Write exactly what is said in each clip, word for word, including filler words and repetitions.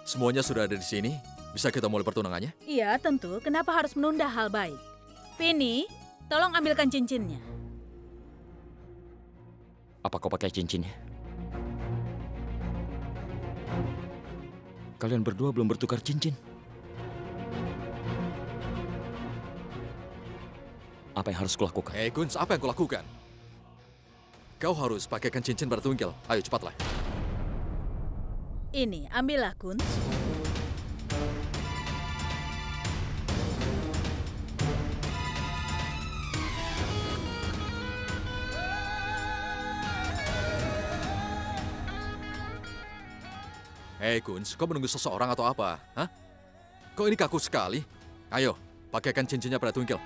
Semuanya sudah ada di sini. Bisa kita mulai pertunangannya? Iya, tentu. Kenapa harus menunda hal baik? Vini, tolong ambilkan cincinnya. Apa kau pakai cincinnya? Kalian berdua belum bertukar cincin. Apa yang harus kulakukan? Eh, Guns, apa yang kulakukan? Kau harus pakaikan cincin pada Twinkle. Ayo, cepatlah. Ini, ambillah, Guns. Eh, Guns, kau menunggu seseorang atau apa? Hah? Kok ini kaku sekali? Ayo, pakaikan cincinnya pada Twinkle.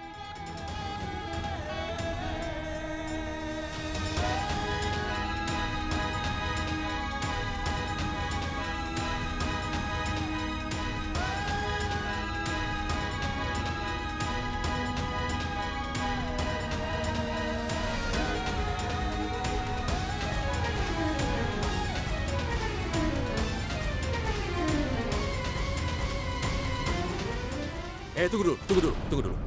Eh, tunggu dulu, tunggu dulu, tunggu dulu.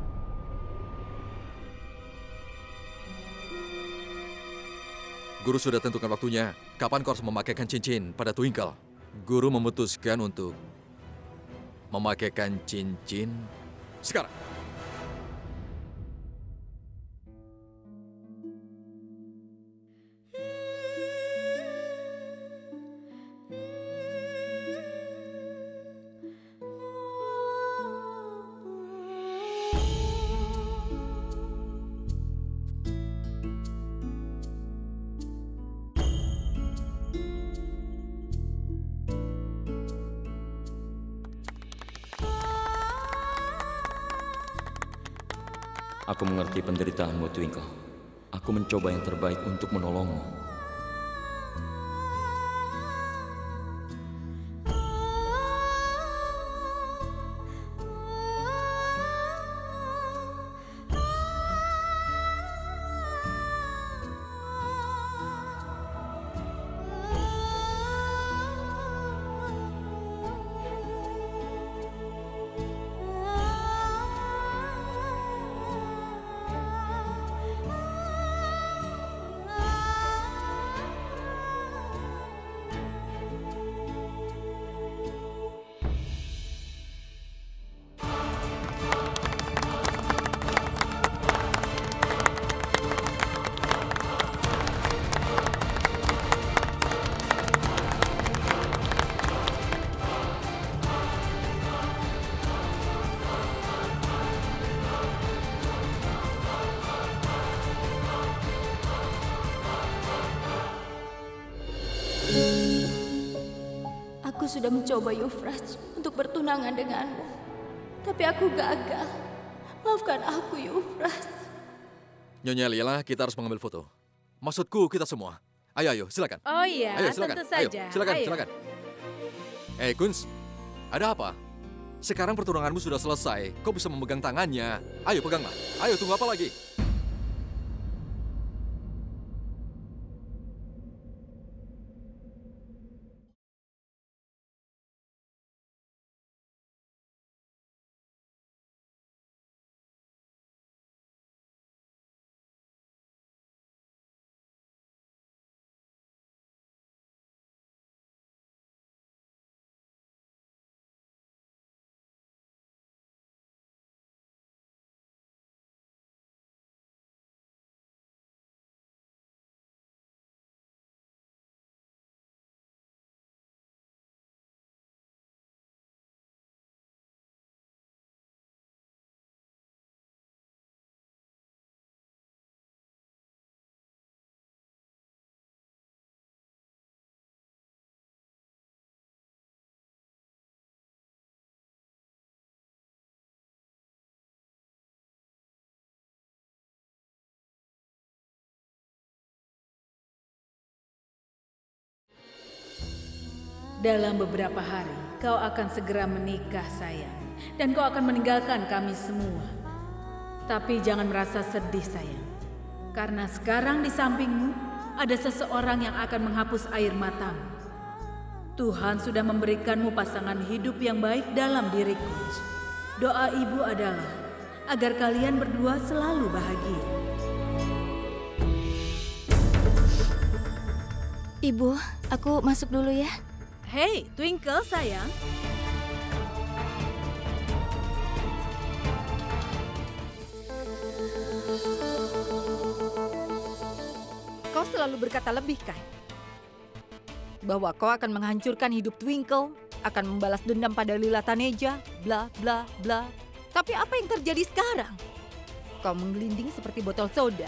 Guru sudah tentukan waktunya. Kapan kau harus memakaikan cincin pada Twinkle? Guru memutuskan untuk memakaikan cincin sekarang. Aku mengerti penderitaanmu, Twinkle. Aku mencoba yang terbaik untuk menolongmu. Aku sudah mencoba, Euphrates, untuk bertunangan denganmu. Tapi aku gagal. Maafkan aku, Euphrates. Nyonya Lila, kita harus mengambil foto. Maksudku kita semua. Ayo, ayo, silakan. Oh iya, ayo, silakan. tentu saja. Ayo, silakan, Ayo. silakan. Eh, Guns, ada apa? Sekarang pertunanganmu sudah selesai. Kau bisa memegang tangannya. Ayo, peganglah. Ayo, tunggu apa lagi? Dalam beberapa hari, kau akan segera menikah, sayang. Dan kau akan meninggalkan kami semua. Tapi jangan merasa sedih, sayang. Karena sekarang di sampingmu, ada seseorang yang akan menghapus air matamu. Tuhan sudah memberikanmu pasangan hidup yang baik dalam diri Kunz. Doa ibu adalah agar kalian berdua selalu bahagia. Ibu, aku masuk dulu ya. Hei, Twinkle sayang. Kau selalu berkata lebih, kan? Bahwa kau akan menghancurkan hidup Twinkle, akan membalas dendam pada Lila Taneja, bla bla bla. Tapi apa yang terjadi sekarang? Kau menggelinding seperti botol soda.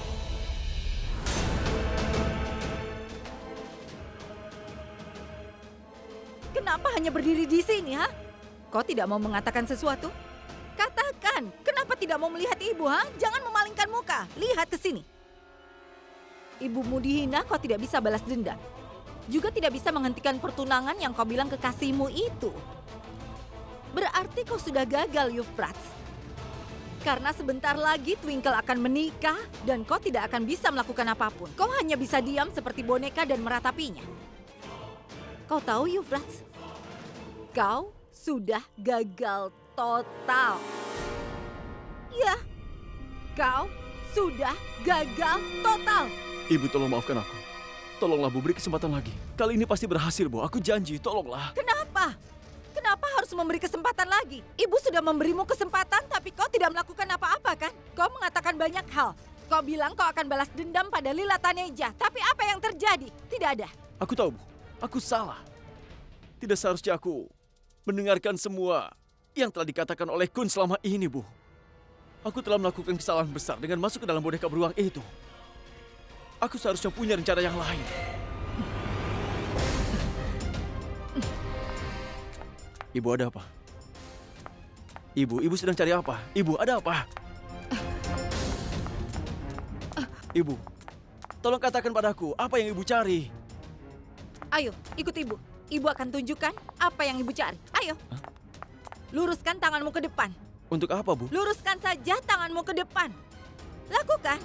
Kenapa hanya berdiri di sini, ha? Kau tidak mau mengatakan sesuatu? Katakan, kenapa tidak mau melihat ibu, ha? Jangan memalingkan muka, lihat ke sini. Ibumu dihina, kau tidak bisa balas dendam. Juga tidak bisa menghentikan pertunangan yang kau bilang kekasihmu itu. Berarti kau sudah gagal, Euphrates. Karena sebentar lagi Twinkle akan menikah dan kau tidak akan bisa melakukan apapun. Kau hanya bisa diam seperti boneka dan meratapinya. Kau tahu, Euphrates? Kau sudah gagal total. Ya, kau sudah gagal total. Ibu, tolong maafkan aku. Tolonglah, Bu, beri kesempatan lagi. Kali ini pasti berhasil, Bu. Aku janji, tolonglah. Kenapa? Kenapa harus memberi kesempatan lagi? Ibu sudah memberimu kesempatan, tapi kau tidak melakukan apa-apa, kan? Kau mengatakan banyak hal. Kau bilang kau akan balas dendam pada Lila Taneja. Tapi apa yang terjadi? Tidak ada. Aku tahu, Bu. Aku salah. Tidak seharusnya aku mendengarkan semua yang telah dikatakan oleh Kunz selama ini, Bu. Aku telah melakukan kesalahan besar dengan masuk ke dalam boneka beruang itu. Aku seharusnya punya rencana yang lain. Ibu, ada apa? Ibu, ibu sedang cari apa? Ibu, ada apa? Ibu, tolong katakan padaku, apa yang ibu cari? Ayo, ikut ibu. Ibu akan tunjukkan apa yang ibu cari. Ayo. Luruskan tanganmu ke depan. Untuk apa, Bu? Luruskan saja tanganmu ke depan. Lakukan.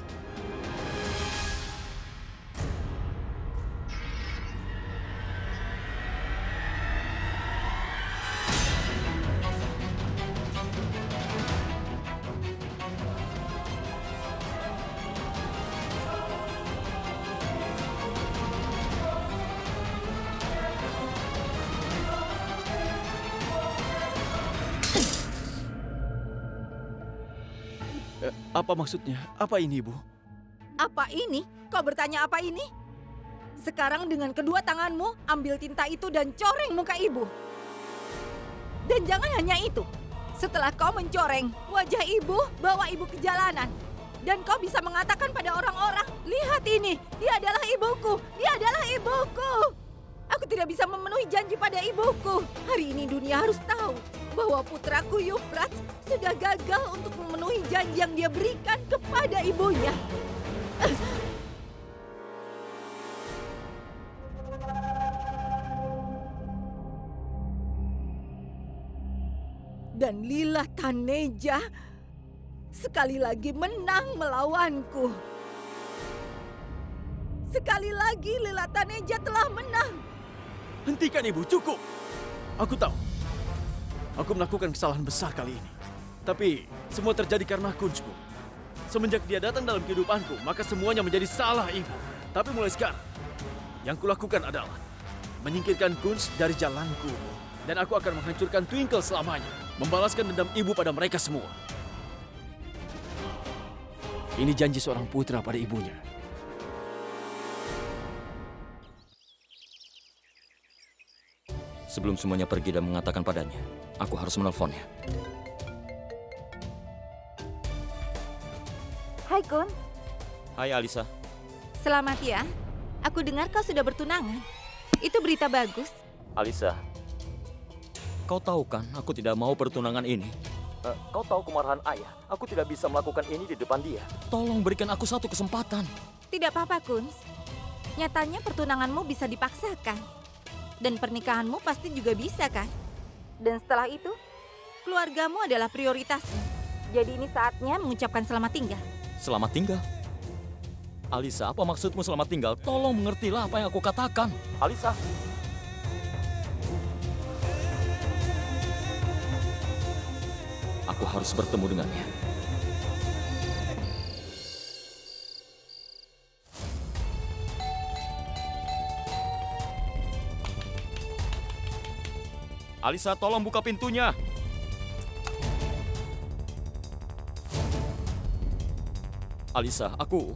Apa maksudnya? Apa ini, Ibu? Apa ini? Kau bertanya apa ini? Sekarang dengan kedua tanganmu, ambil tinta itu dan coreng muka ibu. Dan jangan hanya itu. Setelah kau mencoreng wajah ibu, bawa ibu ke jalanan. Dan kau bisa mengatakan pada orang-orang, lihat ini, dia adalah ibuku, dia adalah ibuku. Aku tidak bisa memenuhi janji pada ibuku. Hari ini dunia harus tahu bahwa putraku Euphrates sudah gagal untuk memenuhi janji yang dia berikan kepada ibunya. Dan Lila Taneja sekali lagi menang melawanku. Sekali lagi Lila Taneja telah menang. Hentikan, Ibu, cukup. Aku tahu. Aku melakukan kesalahan besar kali ini. Tapi semua terjadi karena Kunz, Bu. Semenjak dia datang dalam kehidupanku, maka semuanya menjadi salah, Ibu. Tapi mulai sekarang, yang kulakukan adalah menyingkirkan Kunz dari jalanku. Dan aku akan menghancurkan Twinkle selamanya. Membalaskan dendam ibu pada mereka semua. Ini janji seorang putra pada ibunya. Sebelum semuanya pergi dan mengatakan padanya, aku harus menelponnya. Hai, Kun. Hai, Alisa. Selamat ya. Aku dengar kau sudah bertunangan. Itu berita bagus. Alisa, kau tahu kan aku tidak mau pertunangan ini. Uh, kau tahu kemarahan ayah. Aku tidak bisa melakukan ini di depan dia. Tolong berikan aku satu kesempatan. Tidak apa-apa, Kunz. Nyatanya pertunanganmu bisa dipaksakan. Dan pernikahanmu pasti juga bisa, kan? Dan setelah itu, keluargamu adalah prioritasmu. Jadi ini saatnya mengucapkan selamat tinggal. Selamat tinggal? Alisa, apa maksudmu selamat tinggal? Tolong mengertilah apa yang aku katakan. Alisa. harus bertemu dengannya. Alisa, tolong buka pintunya. Alisa, aku...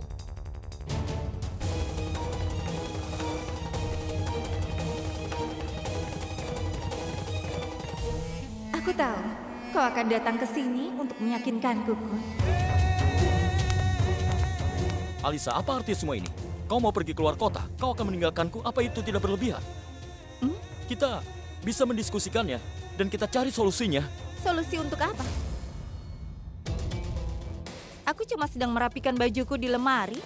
Aku tahu kau akan datang ke sini untuk meyakinkanku, Kun. Alisa, apa arti semua ini? Kau mau pergi keluar kota? Kau akan meninggalkanku? Apa itu tidak berlebihan? Hmm? Kita bisa mendiskusikannya dan kita cari solusinya. Solusi untuk apa? Aku cuma sedang merapikan bajuku di lemari.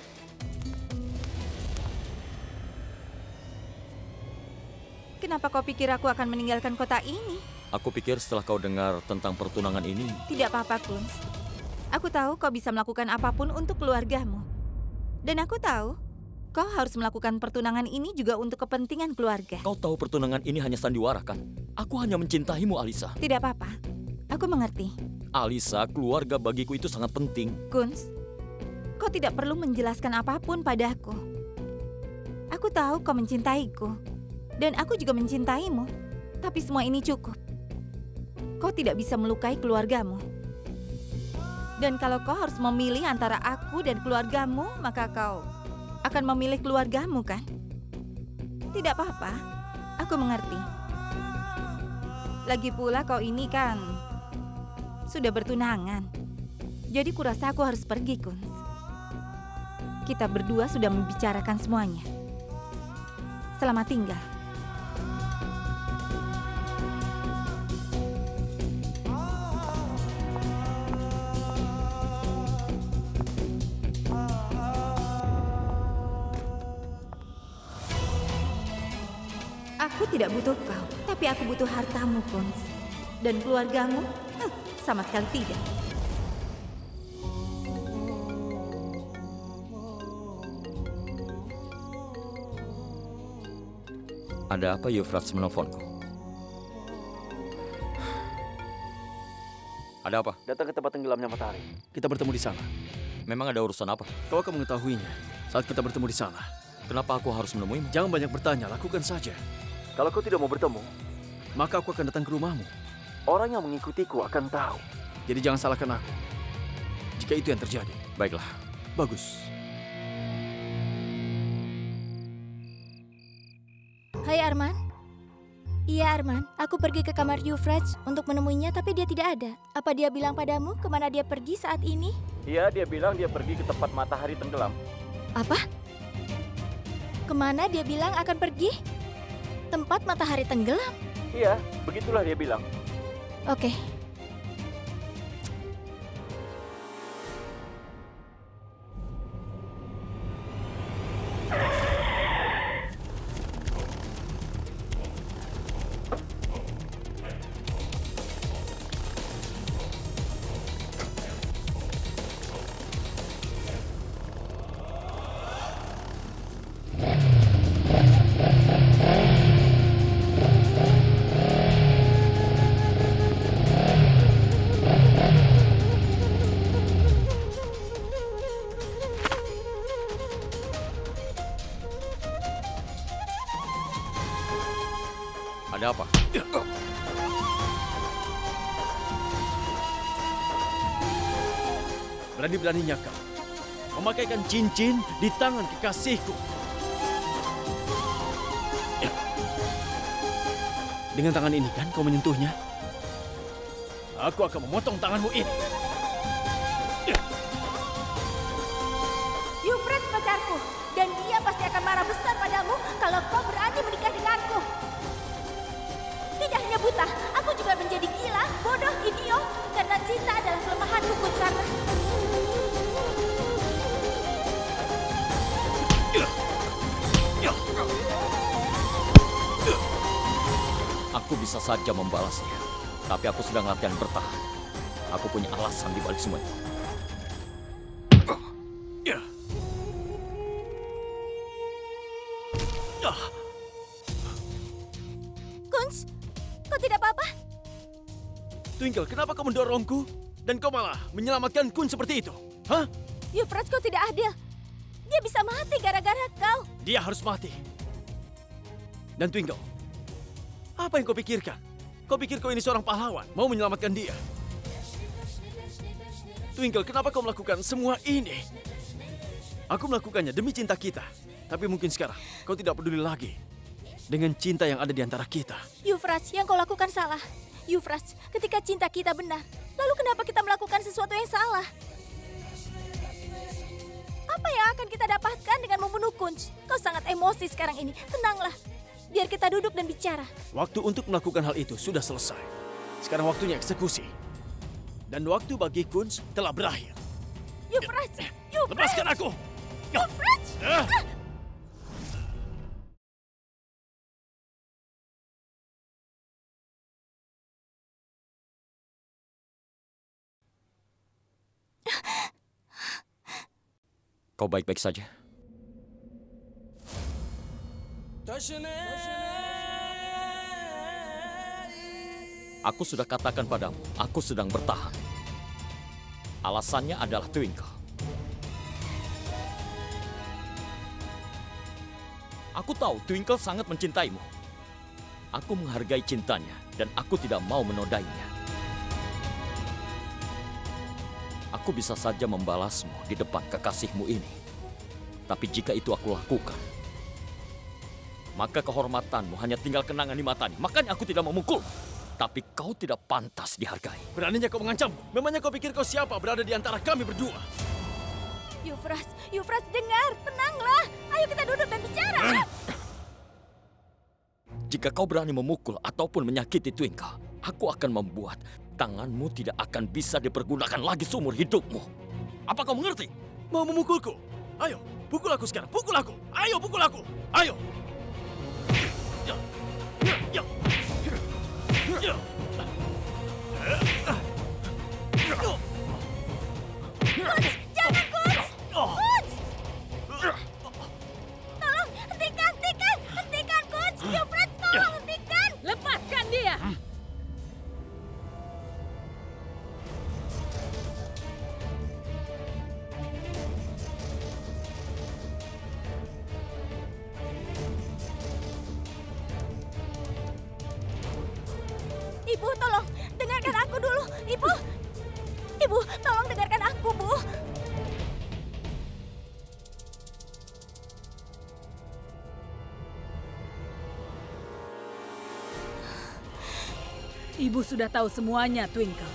Kenapa kau pikir aku akan meninggalkan kota ini? Aku pikir setelah kau dengar tentang pertunangan ini... Tidak apa-apa, Kunz. Aku tahu kau bisa melakukan apapun untuk keluargamu. Dan aku tahu kau harus melakukan pertunangan ini juga untuk kepentingan keluarga. Kau tahu pertunangan ini hanya sandiwara, kan? Aku hanya mencintaimu, Alisa. Tidak apa-apa. Aku mengerti. Alisa, keluarga bagiku itu sangat penting. Kunz, kau tidak perlu menjelaskan apapun padaku. Aku tahu kau mencintaiku. Dan aku juga mencintaimu. Tapi semua ini cukup. Kau tidak bisa melukai keluargamu. Dan kalau kau harus memilih antara aku dan keluargamu, maka kau akan memilih keluargamu, kan? Tidak apa-apa, aku mengerti. Lagi pula kau ini kan sudah bertunangan. Jadi kurasa aku harus pergi, Kunz. Kita berdua sudah membicarakan semuanya. Selamat tinggal. Aku tidak butuh kau, tapi aku butuh hartamu, Kunz. Dan keluargamu, huh, sama sekali tidak. Ada apa Euphrates menelponku? Ada apa? Datang ke tempat tenggelamnya matahari. Kita bertemu di sana. Memang ada urusan apa? Kau akan mengetahuinya saat kita bertemu di sana. Kenapa aku harus menemuimu? Jangan banyak bertanya, lakukan saja. Kalau kau tidak mau bertemu, maka aku akan datang ke rumahmu. Orang yang mengikutiku akan tahu. Jadi jangan salahkan aku jika itu yang terjadi. Baiklah. Bagus. Hai Arman. Iya Arman, aku pergi ke kamar Euphrates untuk menemuinya tapi dia tidak ada. Apa dia bilang padamu kemana dia pergi saat ini? Iya, dia bilang dia pergi ke tempat matahari tenggelam. Apa? Kemana dia bilang akan pergi? Tempat matahari tenggelam? Iya, begitulah dia bilang. Oke. Ada apa? Berani-beraninya kau memakaikan cincin di tangan kekasihku. Dengan tangan ini kan kau menyentuhnya? Aku akan memotong tanganmu ini. Euphrates pacarku, dan dia pasti akan marah besar padamu kalau kau berani menikah denganku. Tidak hanya buta, aku juga menjadi gila, bodoh, idiot, karena cinta adalah kelemahanku, Kunsarna. Aku bisa saja membalasnya, tapi aku sedang latihan bertahan. Aku punya alasan di balik semua itu. Kunz, kau tidak apa-apa? Twinkle, kenapa kau mendorongku? Dan kau malah menyelamatkan Kun seperti itu. Hah? Euphrates, kau tidak adil. Dia bisa mati gara-gara kau. Dia harus mati. Dan Twinkle, apa yang kau pikirkan? Kau pikir kau ini seorang pahlawan, mau menyelamatkan dia? Twinkle, kenapa kau melakukan semua ini? Aku melakukannya demi cinta kita. Tapi mungkin sekarang kau tidak peduli lagi dengan cinta yang ada di antara kita. Euphrates, yang kau lakukan salah. Euphrates, ketika cinta kita benar, lalu kenapa kita melakukan sesuatu yang salah? Apa yang akan kita dapatkan dengan membunuh Kunz? Kau sangat emosi sekarang ini. Tenanglah. Biar kita duduk dan bicara. Waktu untuk melakukan hal itu sudah selesai. Sekarang waktunya eksekusi. Dan waktu bagi Kunz telah berakhir. Euphrates! Euphrates! Lepaskan aku! Euphrates! Ah! Kau baik-baik saja? Aku sudah katakan padamu, aku sedang bertahan. Alasannya adalah Twinkle. Aku tahu Twinkle sangat mencintaimu. Aku menghargai cintanya dan aku tidak mau menodainya. Aku bisa saja membalasmu di depan kekasihmu ini. Tapi jika itu aku lakukan, maka kehormatanmu hanya tinggal kenangan di matanya. Makanya aku tidak memukul. Tapi kau tidak pantas dihargai. Beraninya kau mengancamku? Memangnya kau pikir kau siapa berada di antara kami berdua? Euphrates, Euphrates, dengar. Tenanglah. Ayo kita duduk dan bicara. Jika kau berani memukul ataupun menyakiti Twinkle, aku akan membuat tanganmu tidak akan bisa dipergunakan lagi seumur hidupmu. Apa kau mengerti? Mau memukulku? Ayo, pukul aku sekarang. Pukul aku. Ayo, pukul aku. Ayo. Ya. Ya. Ya. Kunz, jangan Kunz! Kunz! Tolong, hentikan, hentikan! Hentikan Kunz! Euphrates, tolong hentikan! Lepaskan dia! Ibu, tolong, dengarkan aku dulu. Ibu, Ibu, tolong dengarkan aku, Bu. Ibu sudah tahu semuanya, Twinkle.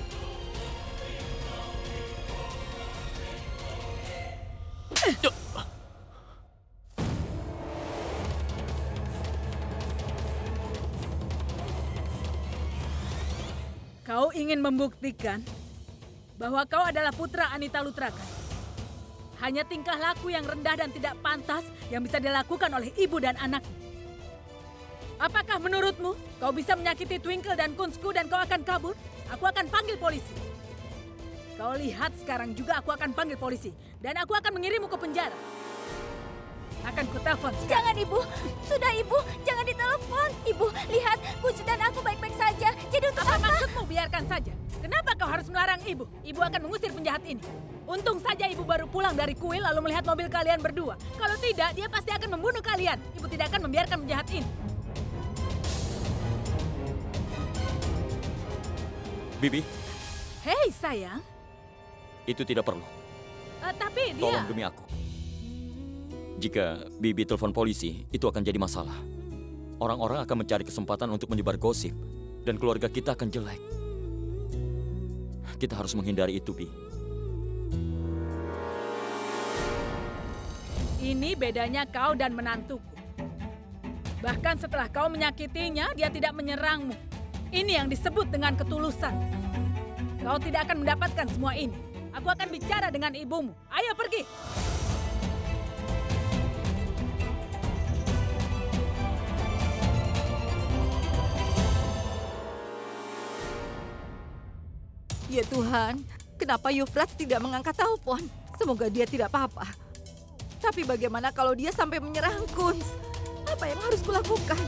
Kau ingin membuktikan bahwa kau adalah putra Anita Lutrakan. Hanya tingkah laku yang rendah dan tidak pantas yang bisa dilakukan oleh ibu dan anaknya. Apakah menurutmu kau bisa menyakiti Twinkle dan Kunzku dan kau akan kabur? Aku akan panggil polisi. Kau lihat sekarang juga aku akan panggil polisi. Dan aku akan mengirimmu ke penjara. Akan kutelepon sekarang. Jangan, Ibu. Sudah, Ibu. Jangan ditelepon. Ibu, lihat. Kunz dan aku baik-baik saja. Jadi untuk Apa apa? maksudmu biarkan saja? Kenapa kau harus melarang ibu? Ibu akan mengusir penjahat ini. Untung saja ibu baru pulang dari kuil lalu melihat mobil kalian berdua. Kalau tidak, dia pasti akan membunuh kalian. Ibu tidak akan membiarkan penjahat ini. Bibi, Hei sayang, itu tidak perlu. Eh, tapi dia... Tolong demi aku. Jika Bibi telepon polisi, itu akan jadi masalah. Orang-orang akan mencari kesempatan untuk menyebar gosip. Dan keluarga kita akan jelek. Kita harus menghindari itu, Bi. Ini bedanya kau dan menantuku. Bahkan setelah kau menyakitinya, dia tidak menyerangmu. Ini yang disebut dengan ketulusan. Kau tidak akan mendapatkan semua ini. Aku akan bicara dengan ibumu. Ayo pergi. Ya Tuhan, kenapa Euphrates tidak mengangkat telepon? Semoga dia tidak apa-apa. Tapi bagaimana kalau dia sampai menyerang Kunz? Apa yang harus kulakukan?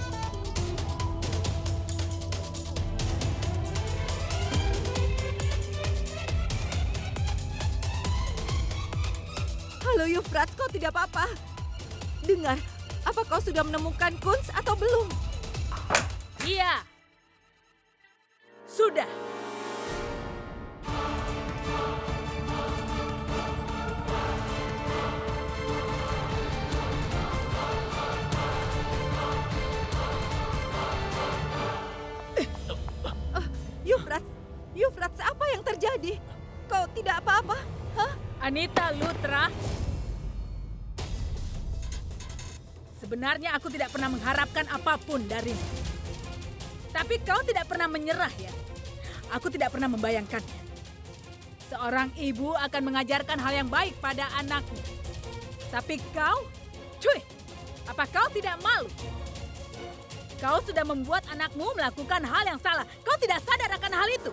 Euphrates, kau tidak apa-apa. Dengar, apa kau sudah menemukan Kunz atau belum? Iya. Sudah. Euphrates, Euphrates, apa yang terjadi? Kau tidak apa-apa? Hah? Anita Lutra. Sebenarnya aku tidak pernah mengharapkan apapun darimu. Tapi kau tidak pernah menyerah ya. Aku tidak pernah membayangkannya. Seorang ibu akan mengajarkan hal yang baik pada anaknya. Tapi kau, cuy, apa kau tidak malu? Kau sudah membuat anakmu melakukan hal yang salah. Kau tidak sadar akan hal itu.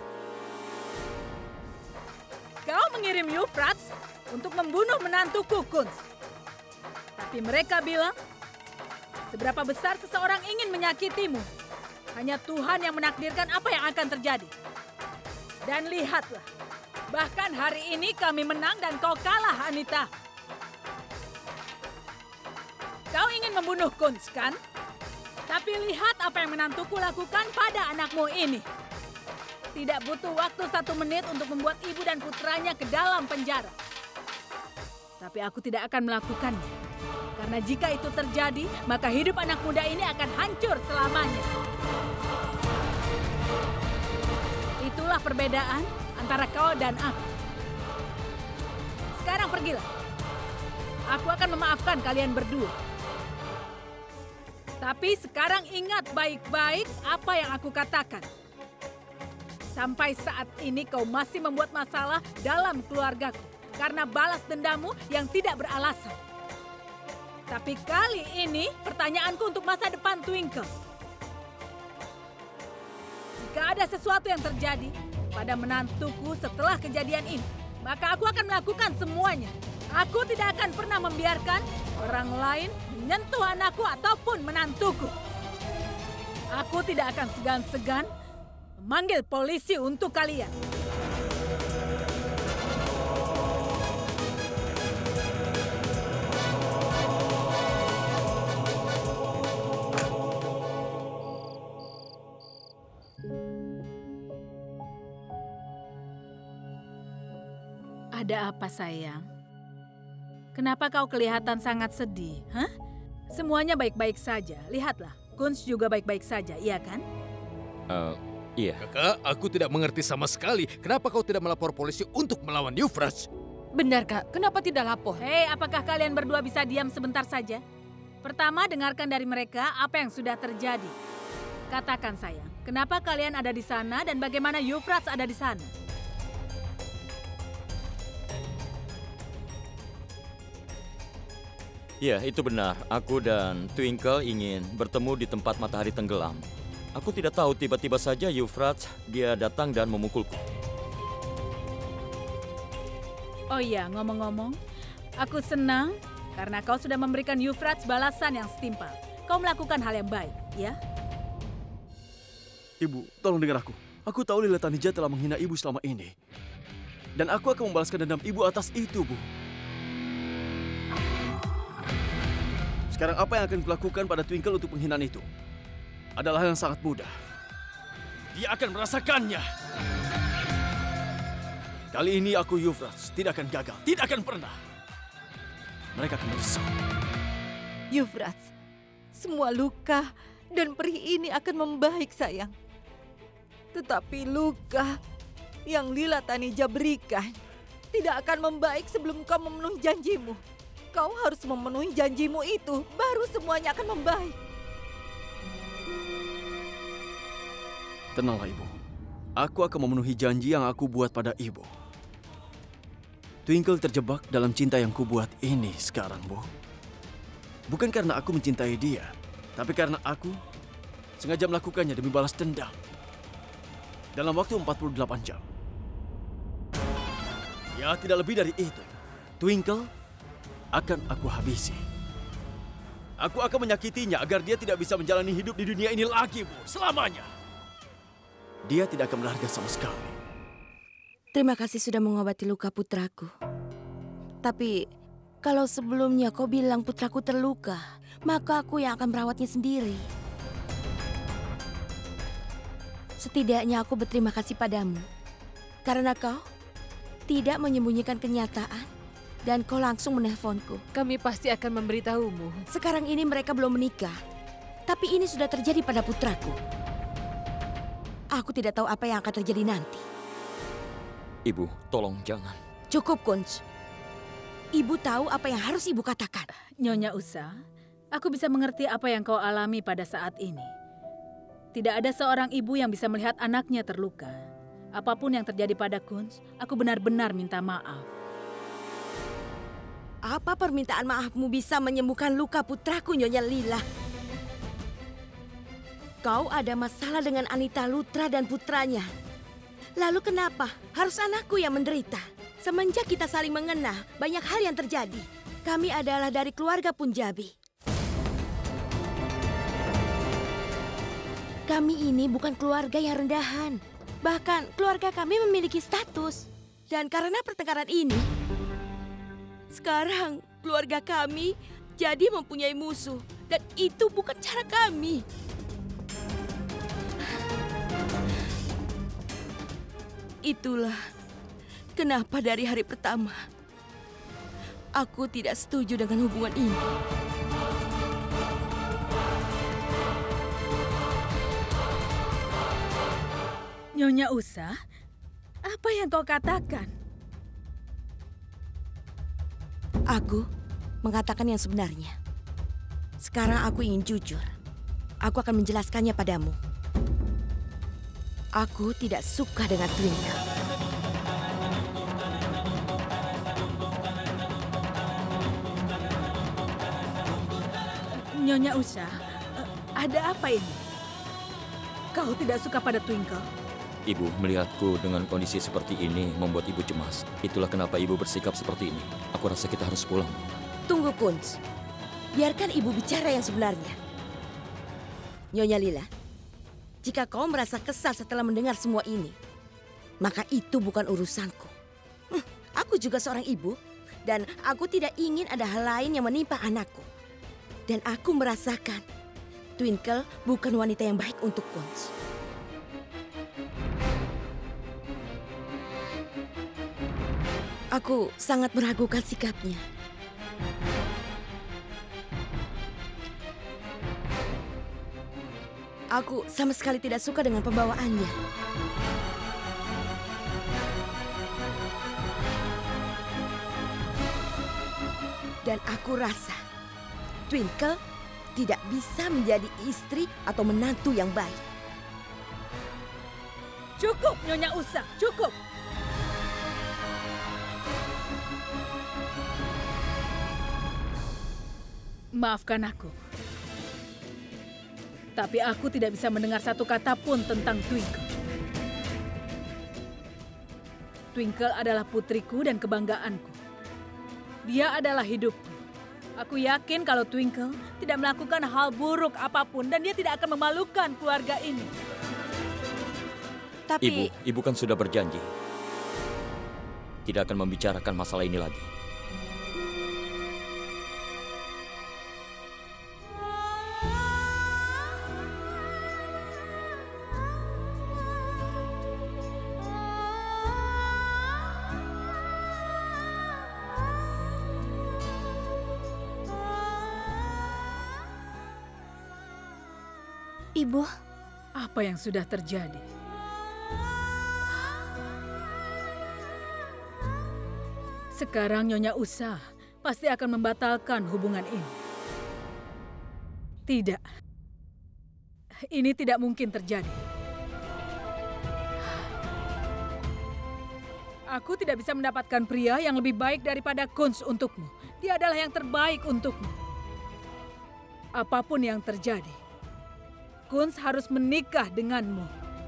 Kau mengirim Euphrates untuk membunuh menantuku, Kunz. Tapi mereka bilang, seberapa besar seseorang ingin menyakitimu, hanya Tuhan yang menakdirkan apa yang akan terjadi. Dan lihatlah, bahkan hari ini kami menang dan kau kalah, Anita. Kau ingin membunuh Kunz, kan? Tapi lihat apa yang menantuku lakukan pada anakmu ini. Tidak butuh waktu satu menit untuk membuat ibu dan putranya ke dalam penjara. Tapi aku tidak akan melakukannya. Karena jika itu terjadi, maka hidup anak muda ini akan hancur selamanya. Itulah perbedaan antara kau dan aku. Sekarang pergilah. Aku akan memaafkan kalian berdua. Tapi sekarang ingat baik-baik apa yang aku katakan. Sampai saat ini kau masih membuat masalah dalam keluargaku karena balas dendamu yang tidak beralasan. Tapi kali ini pertanyaanku untuk masa depan Twinkle. Jika ada sesuatu yang terjadi pada menantuku setelah kejadian ini, maka aku akan melakukan semuanya. Aku tidak akan pernah membiarkan orang lain menyentuh anakku ataupun menantuku. Aku tidak akan segan-segan memanggil polisi untuk kalian. Ada apa, sayang? Kenapa kau kelihatan sangat sedih? Hah? Semuanya baik-baik saja. Lihatlah, Kunz juga baik-baik saja, iya kan? Uh, iya. Kakak, aku tidak mengerti sama sekali. Kenapa kau tidak melapor polisi untuk melawan Euphrates? Benar, Kak. Kenapa tidak lapor? Hei, apakah kalian berdua bisa diam sebentar saja? Pertama, dengarkan dari mereka apa yang sudah terjadi. Katakan, sayang, kenapa kalian ada di sana dan bagaimana Euphrates ada di sana? Ya, itu benar. Aku dan Twinkle ingin bertemu di tempat matahari tenggelam. Aku tidak tahu, tiba-tiba saja Euphrates, dia datang dan memukulku. Oh iya, ngomong-ngomong, aku senang karena kau sudah memberikan Euphrates balasan yang setimpal. Kau melakukan hal yang baik, ya? Ibu, tolong dengar aku. Aku tahu Lila Tanija telah menghina ibu selama ini. Dan aku akan membalaskan dendam ibu atas itu, Bu. Sekarang apa yang akan kulakukan pada Twinkle untuk penghinaan itu? Adalah yang sangat mudah. Dia akan merasakannya. Kali ini aku Euphrates tidak akan gagal, tidak akan pernah. Mereka akan menyesal. Euphrates, semua luka dan perih ini akan membaik, sayang. Tetapi luka yang Lila Tanija berikan tidak akan membaik sebelum kau memenuhi janjimu. Kau harus memenuhi janjimu itu, baru semuanya akan membaik. Tenanglah, Ibu. Aku akan memenuhi janji yang aku buat pada Ibu. Twinkle terjebak dalam cinta yang kubuat ini sekarang, Bu. Bukan karena aku mencintai dia, tapi karena aku sengaja melakukannya demi balas dendam. Dalam waktu empat puluh delapan jam. Ya, tidak lebih dari itu. Twinkle akan aku habisi. Aku akan menyakitinya agar dia tidak bisa menjalani hidup di dunia ini lagi, Bu. Selamanya. Dia tidak akan berharga sama sekali. Terima kasih sudah mengobati luka putraku. Tapi Kalau sebelumnya kau bilang putraku terluka, maka aku yang akan merawatnya sendiri. Setidaknya aku berterima kasih padamu. Karena kau tidak menyembunyikan kenyataan dan kau langsung menelponku. Kami pasti akan memberitahumu. Sekarang ini mereka belum menikah, tapi ini sudah terjadi pada putraku. Aku tidak tahu apa yang akan terjadi nanti. Ibu, tolong jangan. Cukup, Kunz. Ibu tahu apa yang harus ibu katakan. Nyonya Usa, aku bisa mengerti apa yang kau alami pada saat ini. Tidak ada seorang ibu yang bisa melihat anaknya terluka. Apapun yang terjadi pada Kunz, aku benar-benar minta maaf. Apa permintaan maafmu bisa menyembuhkan luka putraku, Nyonya Lila? Kau ada masalah dengan Anita Lutra dan putranya. Lalu kenapa harus anakku yang menderita? Semenjak kita saling mengenal, banyak hal yang terjadi. Kami adalah dari keluarga Punjabi. Kami ini bukan keluarga yang rendahan. Bahkan keluarga kami memiliki status. Dan karena pertengkaran ini, sekarang keluarga kami jadi mempunyai musuh. Dan itu bukan cara kami. Itulah kenapa dari hari pertama aku tidak setuju dengan hubungan ini. Nyonya Usa, apa yang kau katakan? Aku mengatakan yang sebenarnya. Sekarang aku ingin jujur. Aku akan menjelaskannya padamu. Aku tidak suka dengan Twinkle. Nyonya Usa, ada apa ini? Kau tidak suka pada Twinkle? Ibu, melihatku dengan kondisi seperti ini membuat ibu cemas. Itulah kenapa ibu bersikap seperti ini. Aku rasa kita harus pulang. Tunggu, Kunz. Biarkan ibu bicara yang sebenarnya. Nyonya Lila, jika kau merasa kesal setelah mendengar semua ini, maka itu bukan urusanku. Hm, aku juga seorang ibu, dan aku tidak ingin ada hal lain yang menimpa anakku. Dan aku merasakan Twinkle bukan wanita yang baik untuk Kunz. Aku sangat meragukan sikapnya. Aku sama sekali tidak suka dengan pembawaannya. Dan aku rasa Twinkle tidak bisa menjadi istri atau menantu yang baik. Cukup, Nyonya Usa, cukup. Maafkan aku. Tapi aku tidak bisa mendengar satu kata pun tentang Twinkle. Twinkle adalah putriku dan kebanggaanku. Dia adalah hidupku. Aku yakin kalau Twinkle tidak melakukan hal buruk apapun dan dia tidak akan memalukan keluarga ini. Tapi... Ibu, ibu kan sudah berjanji. Tidak akan membicarakan masalah ini lagi. Ibu, apa yang sudah terjadi? Sekarang Nyonya Usa pasti akan membatalkan hubungan ini. Tidak. Ini tidak mungkin terjadi. Aku tidak bisa mendapatkan pria yang lebih baik daripada Kunz untukmu. Dia adalah yang terbaik untukmu. Apapun yang terjadi, Kunz harus menikah denganmu.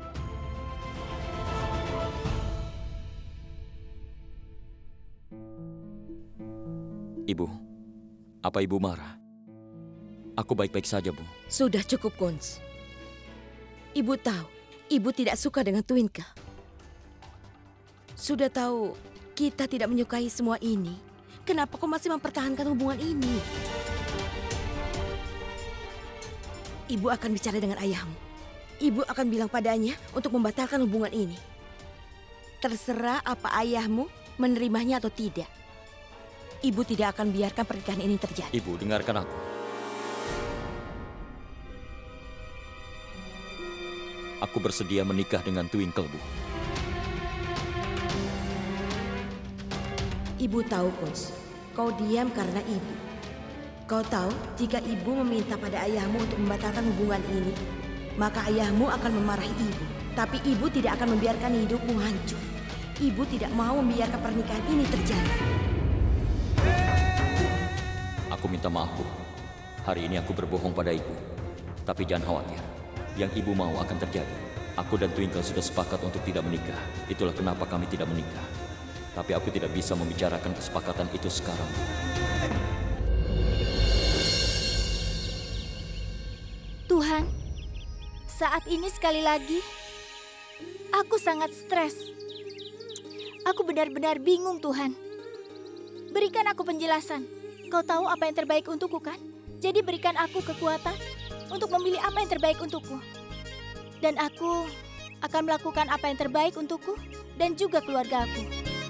Ibu, apa ibu marah? Aku baik-baik saja, Bu. Sudah cukup, Kunz. Ibu tahu, ibu tidak suka dengan Twinkle. Sudah tahu, kita tidak menyukai semua ini Kenapa kau masih mempertahankan hubungan ini? Ibu akan bicara dengan ayahmu. Ibu akan bilang padanya untuk membatalkan hubungan ini. Terserah apa ayahmu menerimanya atau tidak. Ibu tidak akan biarkan pernikahan ini terjadi. Ibu, dengarkan aku. Aku bersedia menikah dengan Twinkle, Bu. Ibu tahu, Kunz, kau diam karena ibu. Kau tahu, jika ibu meminta pada ayahmu untuk membatalkan hubungan ini, maka ayahmu akan memarahi ibu. Tapi ibu tidak akan membiarkan hidupmu hancur. Ibu tidak mau membiarkan pernikahan ini terjadi. Aku minta maaf, Bu. Hari ini aku berbohong pada ibu. Tapi jangan khawatir. Yang ibu mau akan terjadi. Aku dan Twinkle sudah sepakat untuk tidak menikah. Itulah kenapa kami tidak menikah. Tapi aku tidak bisa membicarakan kesepakatan itu sekarang. Tuhan, saat ini sekali lagi, aku sangat stres. Aku benar-benar bingung, Tuhan. Berikan aku penjelasan. Kau tahu apa yang terbaik untukku, kan? Jadi berikan aku kekuatan untuk memilih apa yang terbaik untukku. Dan aku akan melakukan apa yang terbaik untukku dan juga keluarga aku.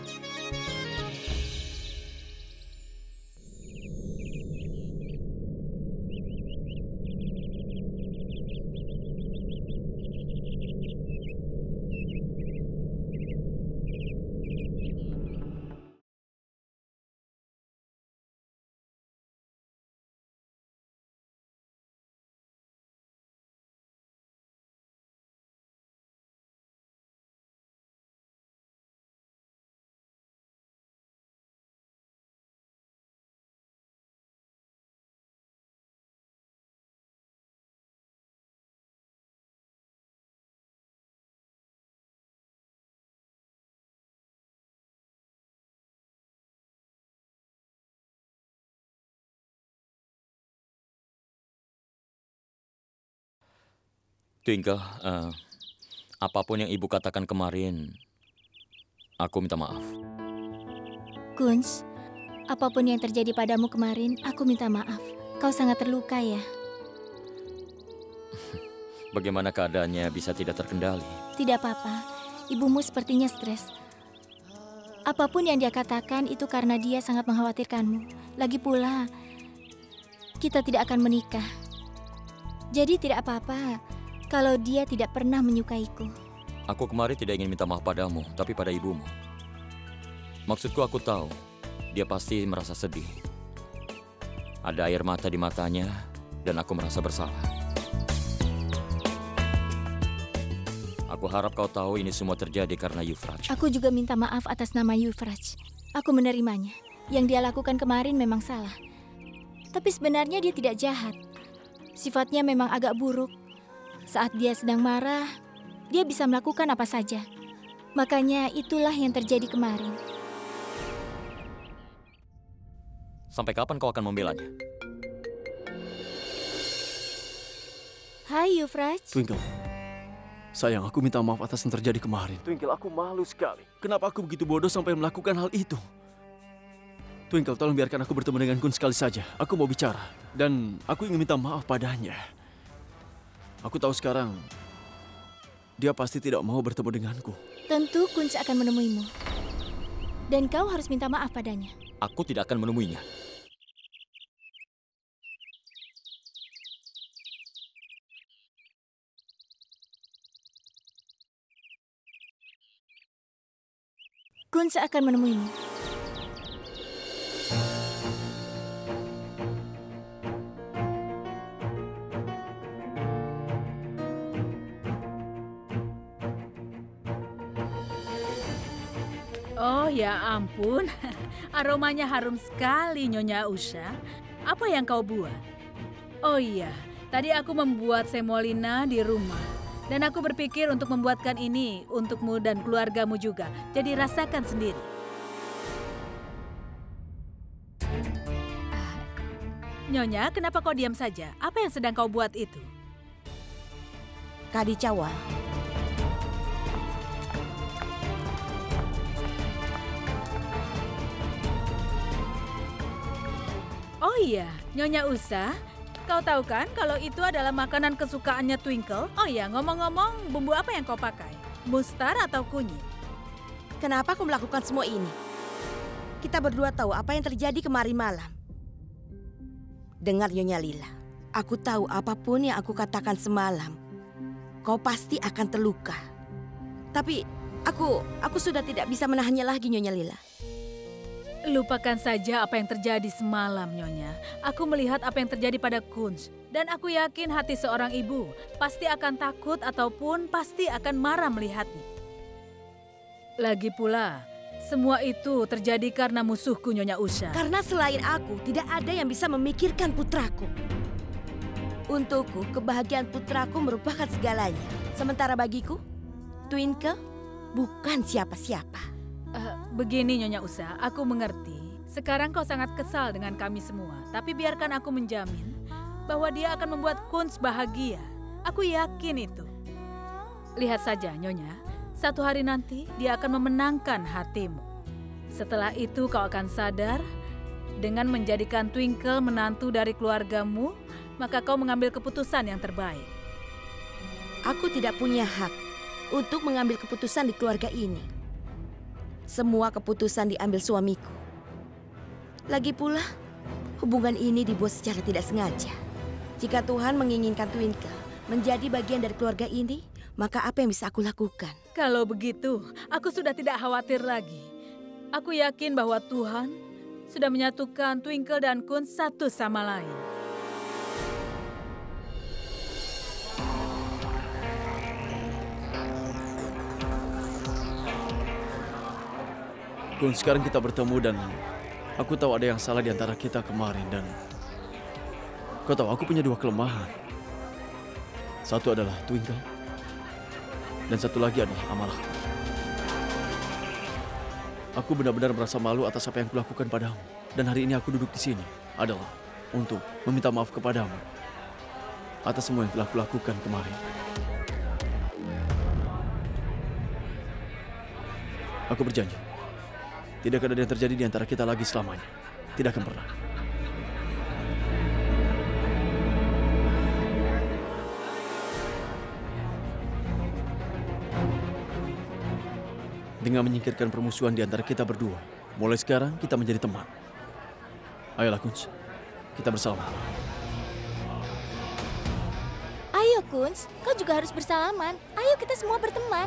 Twinkle, uh, apapun yang ibu katakan kemarin, aku minta maaf. Kunz, apapun yang terjadi padamu kemarin, aku minta maaf. Kau sangat terluka ya? Bagaimana keadaannya bisa tidak terkendali? Tidak apa-apa, ibumu sepertinya stres. Apapun yang dia katakan itu karena dia sangat mengkhawatirkanmu. Lagi pula, kita tidak akan menikah. Jadi tidak apa-apa kalau dia tidak pernah menyukaiku. Aku kemarin tidak ingin minta maaf padamu, tapi pada ibumu. Maksudku aku tahu, dia pasti merasa sedih. Ada air mata di matanya, dan aku merasa bersalah. Aku harap kau tahu ini semua terjadi karena Euphrates. Aku juga minta maaf atas nama Euphrates. Aku menerimanya. Yang dia lakukan kemarin memang salah. Tapi sebenarnya dia tidak jahat. Sifatnya memang agak buruk. Saat dia sedang marah, dia bisa melakukan apa saja. Makanya itulah yang terjadi kemarin. Sampai kapan kau akan membelanya? Hai Euphrates. Twinkle, sayang, aku minta maaf atas yang terjadi kemarin. Twinkle, aku malu sekali. Kenapa aku begitu bodoh sampai melakukan hal itu? Twinkle, tolong biarkan aku bertemu dengan Kunz sekali saja. Aku mau bicara. Dan aku ingin minta maaf padanya. Aku tahu sekarang, dia pasti tidak mau bertemu denganku. Tentu Kunz akan menemuimu. Dan kau harus minta maaf padanya. Aku tidak akan menemuinya. Kunz akan menemuimu. Oh ya ampun, aromanya harum sekali Nyonya Usha. Apa yang kau buat? Oh iya, tadi aku membuat semolina di rumah. Dan aku berpikir untuk membuatkan ini untukmu dan keluargamu juga. Jadi rasakan sendiri. Nyonya, kenapa kau diam saja? Apa yang sedang kau buat itu? Kadicawa. Oh iya, Nyonya Usa, kau tahu kan kalau itu adalah makanan kesukaannya Twinkle? Oh iya, ngomong-ngomong, bumbu apa yang kau pakai? Mustar atau kunyit? Kenapa kau melakukan semua ini? Kita berdua tahu apa yang terjadi kemarin malam. Dengar Nyonya Lila, aku tahu apapun yang aku katakan semalam, kau pasti akan terluka. Tapi aku, aku sudah tidak bisa menahannya lagi, Nyonya Lila. Lupakan saja apa yang terjadi semalam, Nyonya. Aku melihat apa yang terjadi pada Kunz. Dan aku yakin hati seorang ibu pasti akan takut ataupun pasti akan marah melihatnya. Lagi pula, semua itu terjadi karena musuhku, Nyonya Usha. Karena selain aku, tidak ada yang bisa memikirkan putraku. Untukku, kebahagiaan putraku merupakan segalanya. Sementara bagiku, Twinkle bukan siapa-siapa. Uh, begini Nyonya Usha, aku mengerti. Sekarang kau sangat kesal dengan kami semua. Tapi biarkan aku menjamin bahwa dia akan membuat Kunz bahagia. Aku yakin itu. Lihat saja Nyonya, satu hari nanti dia akan memenangkan hatimu. Setelah itu kau akan sadar, dengan menjadikan Twinkle menantu dari keluargamu, maka kau mengambil keputusan yang terbaik. Aku tidak punya hak untuk mengambil keputusan di keluarga ini. Semua keputusan diambil suamiku. Lagi pula, hubungan ini dibuat secara tidak sengaja. Jika Tuhan menginginkan Twinkle menjadi bagian dari keluarga ini, maka apa yang bisa aku lakukan? Kalau begitu, aku sudah tidak khawatir lagi. Aku yakin bahwa Tuhan sudah menyatukan Twinkle dan Kunz satu sama lain. Kun, sekarang kita bertemu dan aku tahu ada yang salah di antara kita kemarin dan kau tahu aku punya dua kelemahan. Satu adalah Twinkle dan satu lagi adalah amarah. Aku benar-benar merasa malu atas apa yang kulakukan padamu dan hari ini aku duduk di sini adalah untuk meminta maaf kepadamu atas semua yang telah kulakukan kemarin. Aku berjanji. Tidak akan ada yang terjadi di antara kita lagi selamanya. Tidak akan pernah. Dengan menyingkirkan permusuhan di antara kita berdua, mulai sekarang kita menjadi teman. Ayolah Kunz, kita bersama. Ayo Kunz, kau juga harus bersalaman. Ayo kita semua berteman.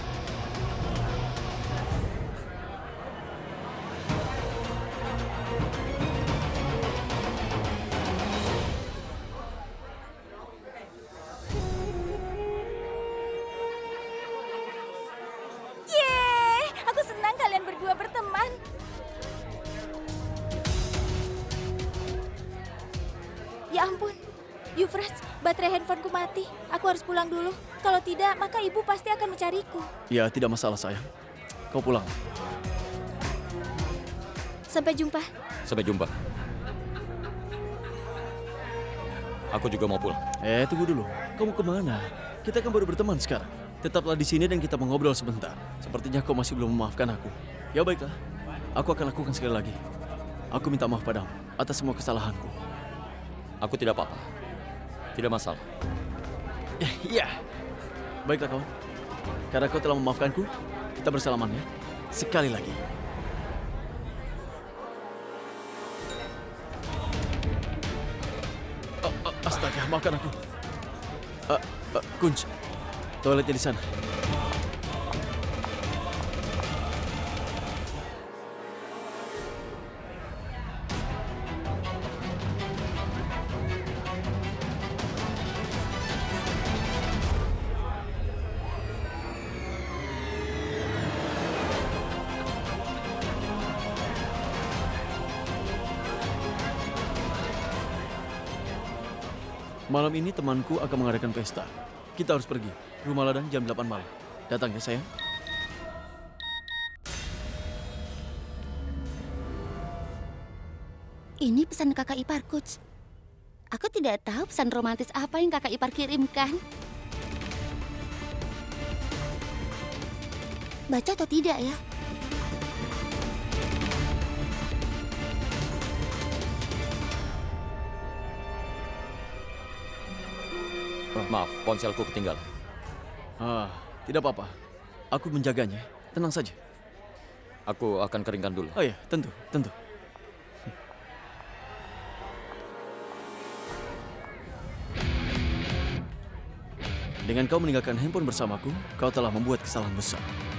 Ya ampun, Euphrates, baterai handphoneku mati. Aku harus pulang dulu. Kalau tidak, maka ibu pasti akan mencariku. Ya, tidak masalah sayang. Kau pulang. Sampai jumpa. Sampai jumpa. Aku juga mau pulang. Eh, tunggu dulu. Kamu kemana? Kita kan baru berteman sekarang. Tetaplah di sini dan kita mengobrol sebentar. Sepertinya kau masih belum memaafkan aku. Ya baiklah, aku akan lakukan sekali lagi. Aku minta maaf padamu atas semua kesalahanku. Aku tidak apa-apa. Tidak masalah. Iya. Baiklah kawan. Karena kau telah memaafkanku, kita bersalaman ya. Sekali lagi. Oh, oh, astaga, maafkan aku. Uh, uh, Kunz, toiletnya di sana. Malam ini temanku akan mengadakan pesta. Kita harus pergi. Rumah ladang jam delapan malam. Datang ya sayang. Ini pesan kakak ipar Kunz. Aku tidak tahu pesan romantis apa yang kakak ipar kirimkan. Baca atau tidak ya? Oh. Maaf, ponselku ketinggalan. Ah, tidak apa-apa. Aku menjaganya. Tenang saja. Aku akan keringkan dulu. Oh iya, tentu, tentu. Dengan kau meninggalkan handphone bersamaku, kau telah membuat kesalahan besar.